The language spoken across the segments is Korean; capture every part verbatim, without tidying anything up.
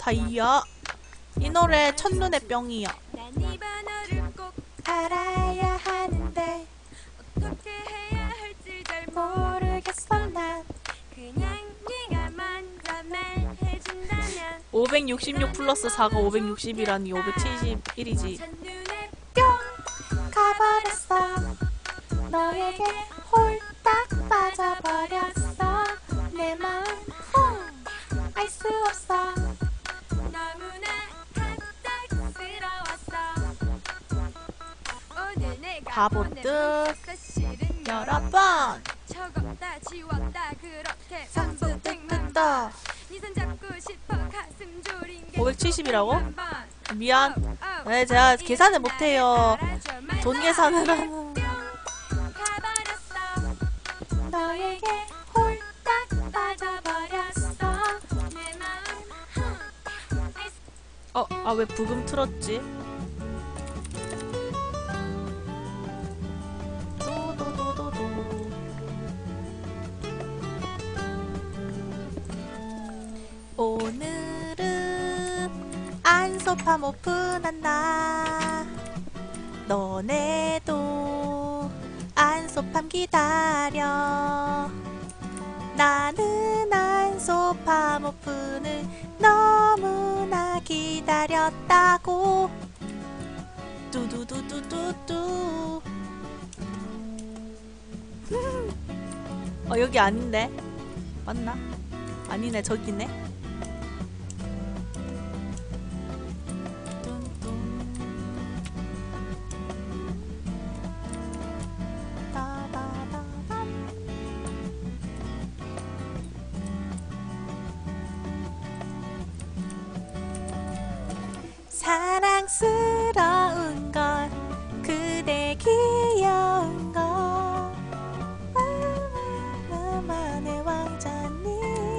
다이아. 이 노래 첫눈에 뿅이야. 난이 번호를 꼭 알아야 하는데 어떻게 해야 할지 잘 모르겠어 난. 그냥 네가 먼저 말해준다면 오백육십육 플러스 사가 오백육십이라니 오백칠십일이지. 첫눈에 뿅 가버렸어. 너에게 홀딱 빠져버렸어. 내 마음 알 수 없어. 너무나 갑작스러웠어. 오늘 내가 바보들 보낸 사실은 여러 번 적었다 지웠다 그렇게 상수 반복만 뜯다. 네손 잡고 싶어 가슴 졸인 게 오백칠십이라고? 한 번. 미안. 어, 어. 네, 제가 계산을 못해요. 알아줘, 말도 돈 계산을 하는. 가버렸어. 너에게 홀딱 빠져버렸어. 내 마음 어, 아, 왜 부금 틀었지? 도도도도도. 오늘은 안소팜 오픈한다. 너네도 안소팜 기다려. 나는 안소팜 오픈을 너무나 기다렸다고. 뚜두두두두두. 어, 여기 아닌데? 맞나? 아니네, 저기네. 뚠뚠. 따다다담. 사랑스러운 걸 그대 귀여운 걸 나만의 왕자님.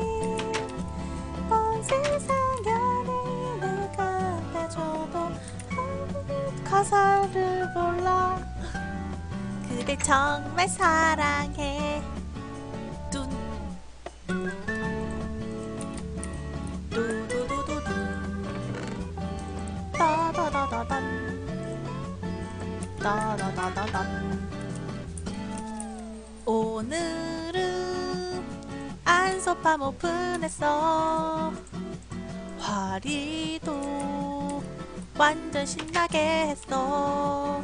온 세상 연예인을 갖다 줘도 가사를 몰라. 그대 정말 사랑해. 뚠 두두두두두. 따다다다단 따다다다단. 오늘은 안소팜 오픈했어. 화리도 완전 신나게 했어.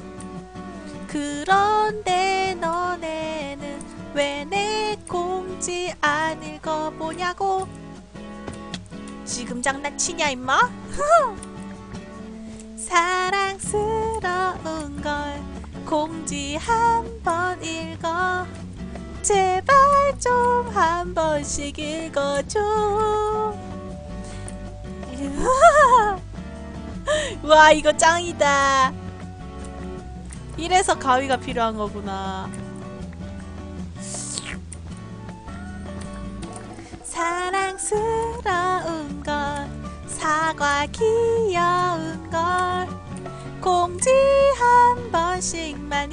그런데 너네는 왜 내 공지 안 읽어보냐고. 지금 장난치냐 임마? 사랑스러운 걸 공지 한번 읽어. 제발 좀 한 번씩 읽어줘. 와, 이거 짱이다. 이래서 가위가 필요한 거구나. 사랑스러운 걸 사과 귀여운 걸 공지 한 번씩만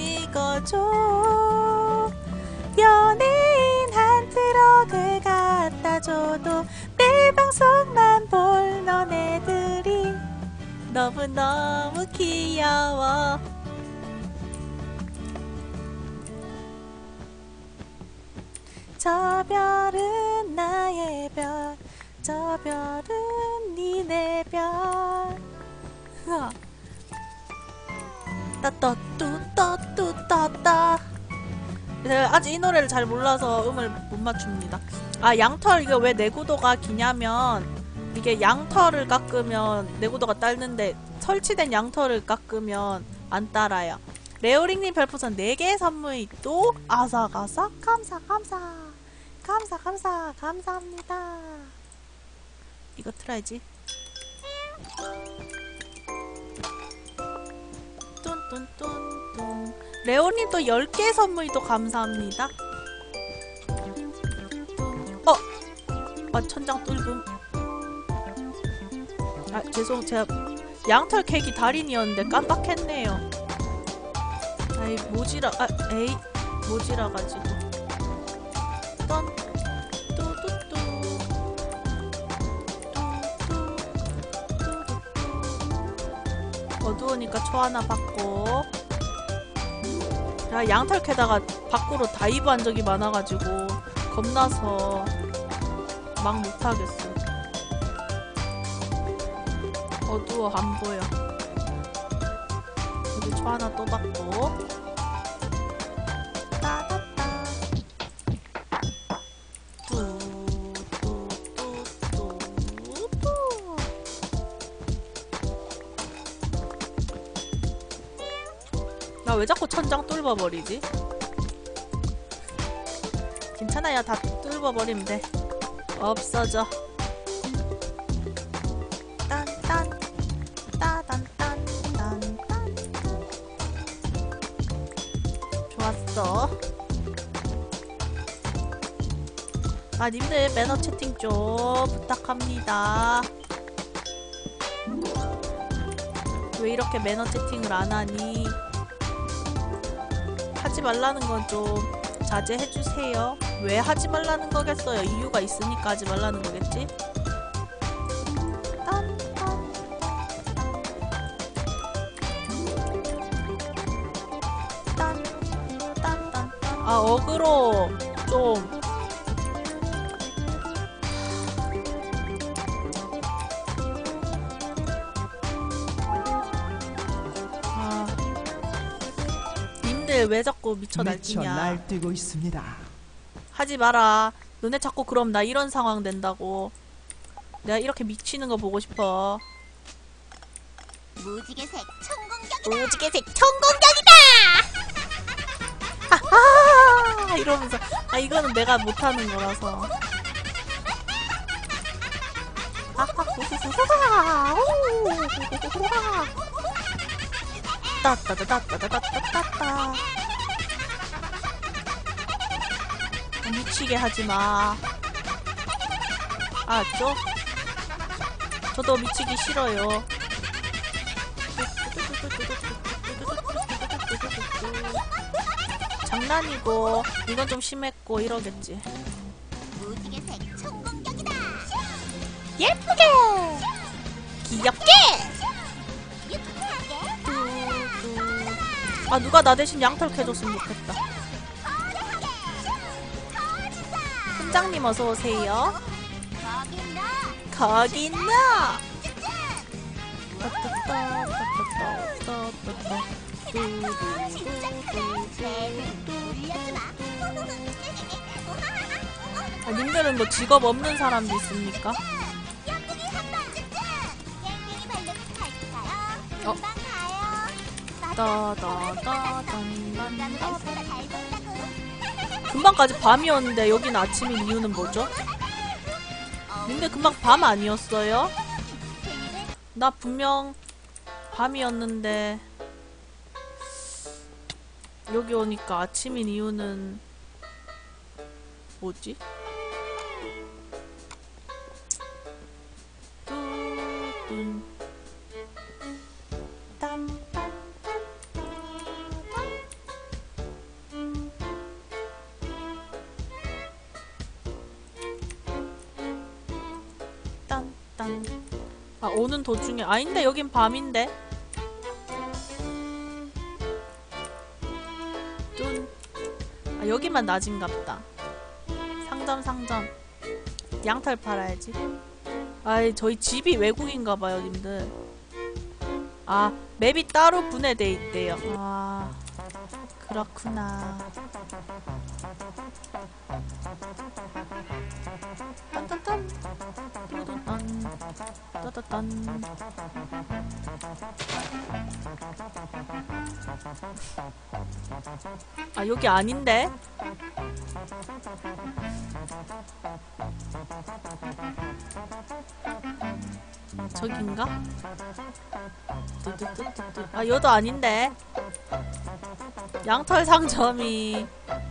읽어줘. 연예인 한 트럭을 갖다 줘도 내 방송만 볼 너네들이 너무너무 귀여워. 저 별은 나의 별, 저 별은 니네 별. 따따뚜따뚜따따. 제가 아직 이 노래를 잘 몰라서 음을 못 맞춥니다. 아, 양털 이게 왜 내구도가 기냐면 이게 양털을 깎으면 내구도가 딸는데 설치된 양털을 깎으면 안 따라요. 레오링님 별풍선 네 개 선물 또 아삭아삭 감사 감사 감사 감사 감사합니다. 이거 틀어야지. 뚠뚠뚠뚠. 레오님 또 열 개 선물 또 감사합니다. 어! 아, 천장 뚫금. 아, 죄송, 제가 양털 캐기 달인이었는데 깜빡했네요. 아이, 모지라, 아, 에이, 모지라가지고. 떤, 뚜뚜뚜. 뚜뚜. 어두우니까 초 하나 받고. 야, 양털 캐다가 밖으로 다이브 한 적이 많아가지고 겁나서 막 못하겠어. 어두워 안 보여. 여기 초 하나 또 받고. 따다따. 뚜뚜뚜뚜뚜. 나 왜 자꾸 천장 뚫어버리지? 괜찮아요. 다 뚫어버리면 돼. 없어져. 딴딴 따단딴딴딴. 좋았어. 아, 님들 매너 채팅 좀 부탁합니다. 왜 이렇게 매너 채팅을 안 하니? 하지 말라는 건 좀 자제해주세요. 왜 하지 말라는 거겠어요? 이유가 있으니까 하지 말라는 거겠지? 딴, 딴, 딴, 딴, 딴, 딴. 아, 어그로 좀. 아, 님들 왜 자꾸 미쳐 미쳐 날뛰냐? 날뛰고 있습니다. 하지 마라. 너네 자꾸 그럼 나 이런 상황 된다고. 내가 이렇게 미치는 거 보고 싶어. 무지개색 천공격이다. 무지개색 천공격이다! 하하! 이러면서. 아, 이거는 내가 못하는 거라서. 따따따따따따따따따. 미치게 하지마. 알았죠? 저도 미치기 싫어요. 장난이고 이건 좀 심했고 이러겠지. 무지개색 천공격이다. 예쁘게! 귀엽게! 유쾌하게. 아, 누가 나 대신 양털 캐줬으면 좋겠다. 팀장님 어서오세요. 거긴 너. 거기 있나? 아, 님들은 뭐 직업 없는 사람도 있습니까? 어? 따다다단단단. 금방까지 밤이었는데 여긴 아침인 이유는 뭐죠? 근데 금방 밤 아니었어요? 나 분명 밤이었는데 여기 오니까 아침인 이유는 뭐지? 뚜둔 딴딴. 아, 오는 도중에 아닌데 여긴 밤인데. 뚠. 아, 여기만 낮인갑다. 상점 상점. 양털 팔아야지. 아이, 저희 집이 외국인가봐요 님들. 아, 맵이 따로 분해돼 있대요. 아, 그렇구나. 딴딴딴 따다딴 따다딴. 아, 여기 아닌데? 저긴가? 뚜뚜뚜뚜뚜. 아, 여도 아닌데? 양털 상점이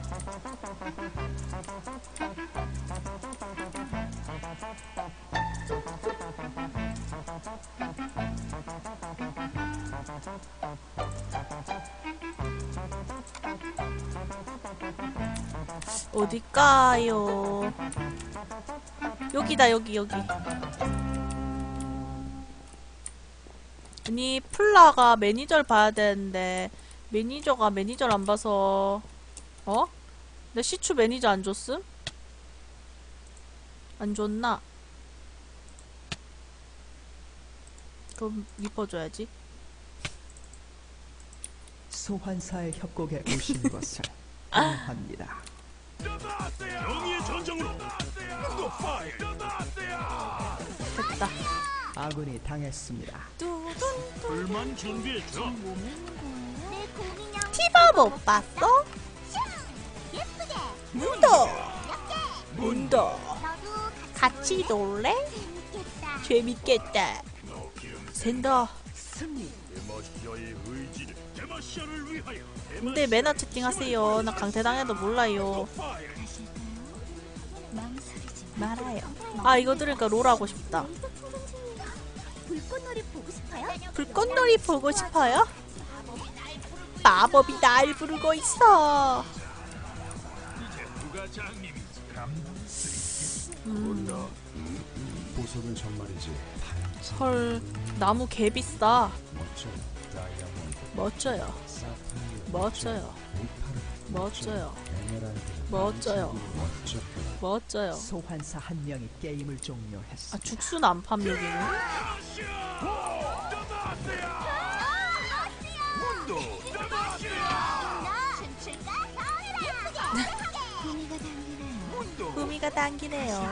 어딜까요? 여기다, 여기, 여기. 아니 플라가 매니저를 봐야 되는데 매니저가 매니저를 안 봐서 어? 내 시추 매니저 안 줬음? 안 줬나? 그럼 입어줘야지. 소환사의 협곡에 오신 것을 환영합니다. 정의의 전쟁으로 됐다. 아군이 당했습니다. 불만 준비했죠. 내 곰인형 티바 못 봤어? 예쁘게. 문도! 문도! 너도 같이 놀래? 재밌겠다. 재밌겠다. 샌더. 데마시아의 의지는 데마시아를 위하여. 근데 매너 채팅 하세요. 나 강퇴당해도 몰라요. 말아요. 아 이거 들으니까 롤 하고 싶다. 불꽃놀이 보고 싶어요? 불꽃놀이 보고 싶어요? 마법이 날 부르고 있어. 누가 장님이지? 보석은 정말이지. 헐 나무 개 비싸. 멋져. 다이아몬드, 멋져요. 사파이어, 멋져요. 오파르, 멋져요. 에메랄드, 멋져요. 멋져. 멋져요. 소환사 한 명이 게임을 종료했습니다. 아 죽순 안팜 여기는. 춤출까? 예쁘게. 구미가 당기네요.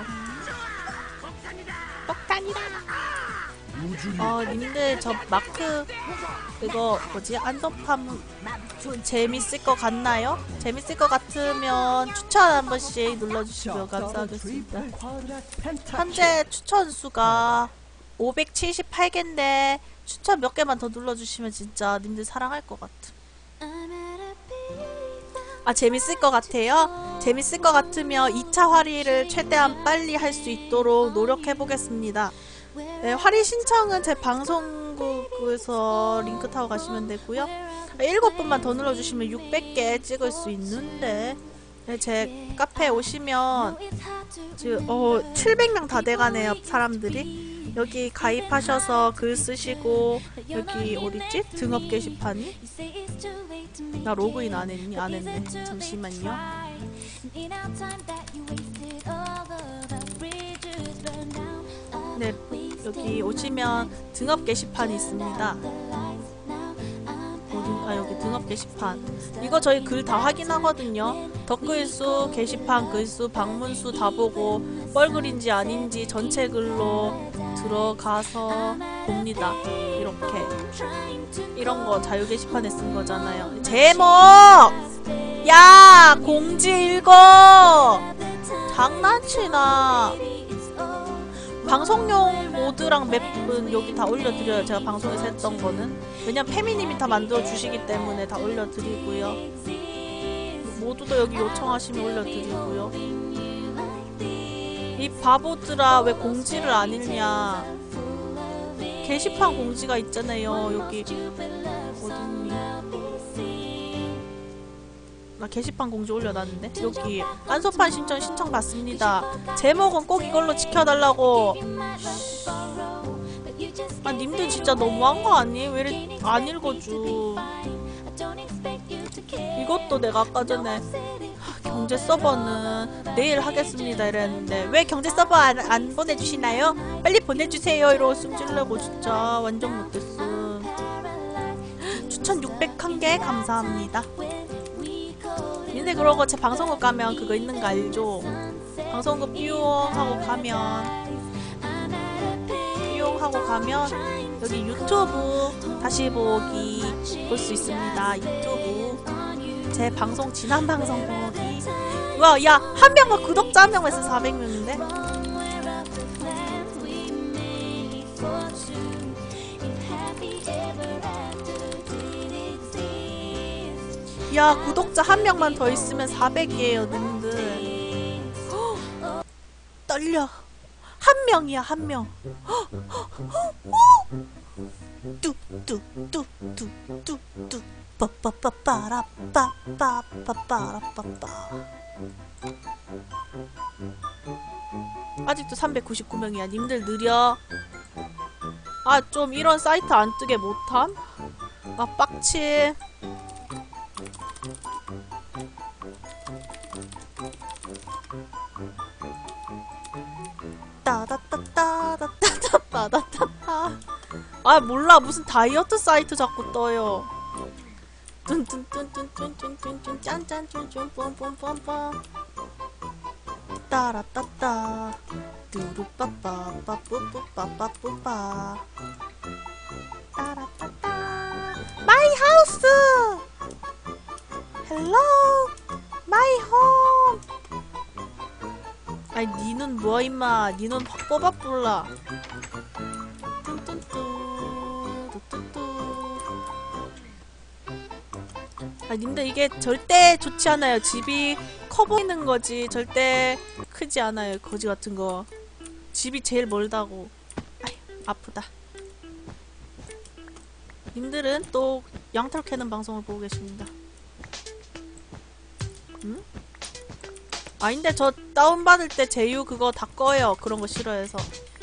폭탄이다. 어 님들 저 마크 이거 뭐지 안전팜 재밌을 것 같나요? 재밌을 것 같으면 추천 한 번씩 눌러주시면 감사하겠습니다. 현재 추천 수가 오백칠십팔 개인데 추천 몇 개만 더 눌러주시면 진짜 님들 사랑할 것 같음. 아 재밌을 것 같아요? 재밌을 것 같으면 이 차 활의를 최대한 빨리 할 수 있도록 노력해 보겠습니다. 네, 활의 신청은 제 방송국에서 링크 타고 가시면 되고요. 일곱 분만 더 눌러주시면 육백 개 찍을 수 있는데 네, 제 카페에 오시면 지금 어 칠백 명 다 돼가네요 사람들이. 여기 가입하셔서 글 쓰시고 여기 어딨지? 등업 게시판이? 나 로그인 안 했니? 안 했네. 잠시만요. 네, 여기 오시면 등업 게시판이 있습니다. 어디, 아 여기 등업 게시판. 이거 저희 글 다 확인하거든요. 덧글수, 게시판 글수, 방문수 다 보고 뻘글인지 아닌지 전체 글로 들어가서 봅니다. 이렇게 이런 거 자유 게시판에 쓴 거잖아요. 제목! 야! 공지 읽어! 장난치나. 방송용 모드랑 맵은 여기 다 올려드려요. 제가 방송에서 했던 거는. 왜냐면 페미님이 다 만들어주시기 때문에 다 올려드리고요. 모두도 여기 요청하시면 올려드리고요. 이 바보들아 왜 공지를 안 읽냐. 게시판 공지가 있잖아요. 여기 어딨니? 나 게시판 공지 올려놨는데? 여기 안소판 신청 신청 받습니다. 제목은 꼭 이걸로 지켜달라고. 아 님들 진짜 너무한 거 아니에요? 왜 이렇게 안 읽어줘. 이것도 내가 아까 전에 경제 서버는 내일 하겠습니다 이랬는데 왜 경제 서버 안, 안 보내주시나요? 빨리 보내주세요 이러고 숨질려고 진짜 완전 못됐음. 추천 육백한 개 감사합니다. 근데 그러고 제 방송국 가면 그거 있는 거 알죠? 방송국 뿅 하고 가면 뿅 하고 가면 여기 유튜브 다시 보기 볼 수 있습니다. 유튜브 제 방송 지난 방송 보기. 와, 야, 한 명과 구독자 한 명에서 사백 명인데? 야, 구독자 한 명만 더 있으면 사백이에요, 님들. 헉, 떨려. 한 명이야, 한 명. 뚜뚜뚜뚜뚜뚜 빠빠빠빠라빠빠빠빠라빠빠. 아직도 삼백구십구 명이야. 님들 느려. 아, 좀 이런 사이트 안 뜨게 못함? 아, 빡치. 따다따따다따따따다따. 아, 몰라. 무슨 다이어트 사이트 자꾸 떠요. 뚠뚠뚠뚠뚠뚠뚠뚠 짠짠쭌쭌 뻔뻔뻔뻔 따라따따 뚜루빠빠빠뿌뿌빠빠뿌빠 따라따따 마이 하우스 헬로 마이 홈. 아이 니는 뭐야 임마. 니는 확 뽑아뿔라. 아, 님들 이게 절대 좋지 않아요. 집이 커 보이는 거지 절대 크지 않아요. 거지 같은 거. 집이 제일 멀다고. 아휴, 아프다. 님들은 또 양털 캐는 방송을 보고 계십니다. 응? 아닌데 저 다운받을 때 제휴 그거 다 꺼요. 그런 거 싫어해서.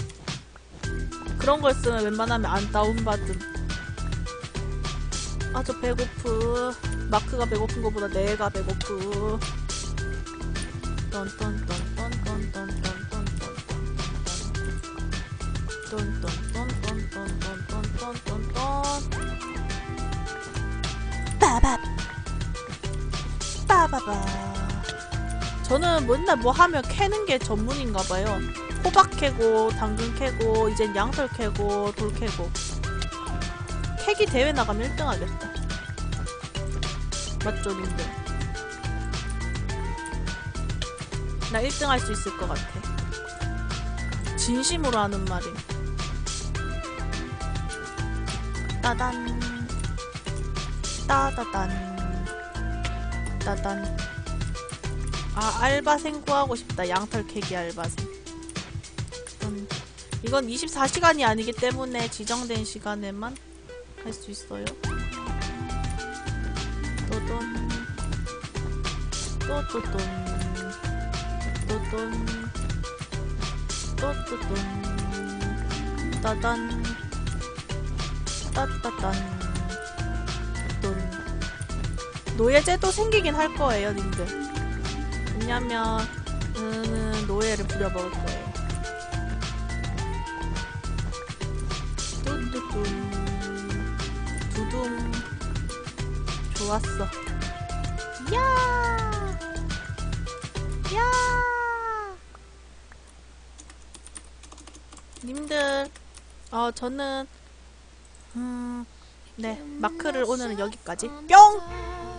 그런 걸 쓰면 웬만하면 안 다운받음. 아, 저 배고프. 마크가 배고픈 거보다 내가 배고프. 빠밥 빠바바. 저는 맨날 뭐 하면 캐는 게 전문인가봐요. 호박 캐고 당근 캐고 이젠 양털 캐고 돌 캐고. 캐기 대회 나가면 일 등 하겠다. 맞죠, 님들? 나 일 등 할 수 있을 것 같아. 진심으로 하는 말임. 따단 따다단 따단. 아, 알바생 구하고 싶다. 양털 캐기 알바생. 음, 이건 이십사 시간이 아니기 때문에 지정된 시간에만 할 수 있어요. 또돈 또또돈 또돈 또또돈 따단 따따단 돈. 노예제도 생기긴 할 거예요, 님들. 왜냐면 음, 노예를 부려먹을 거예요. 뚜뚜뚜 두둥. 좋았어. 야! 야! 님들, 어, 저는, 음, 네, 마크를 오늘은 여기까지. 뿅!